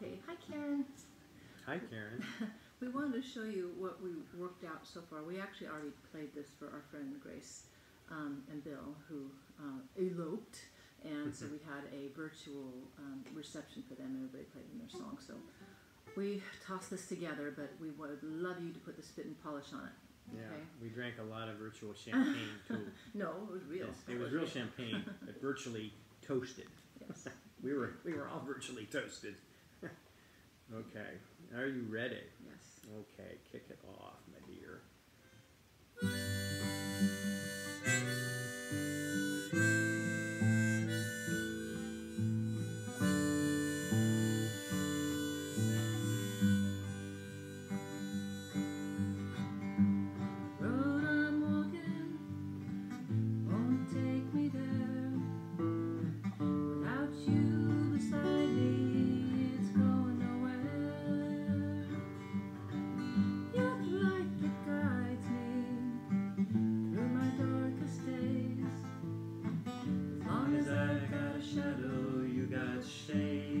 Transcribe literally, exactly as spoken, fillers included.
Okay, hi Caren. Hi Caren. We wanted to show you what we worked out so far. We actually already played this for our friend Grace um, and Bill, who uh, eloped, and so we had a virtual um, reception for them. Everybody played in their song. So we tossed this together, but we would love you to put the spit and polish on it. Yeah, Okay? we drank a lot of virtual champagne too. No, it was real. Yes, it was real champagne, but virtually toasted. Yes. we were we were all virtually toasted. Okay, are you ready? Yes. Okay, kick it off, my dear. Road I'm walking won't take me there. Without you beside me, it's going nowhere. Your light that guides me through my darkest days. As long as I've got a shadow, you got shade.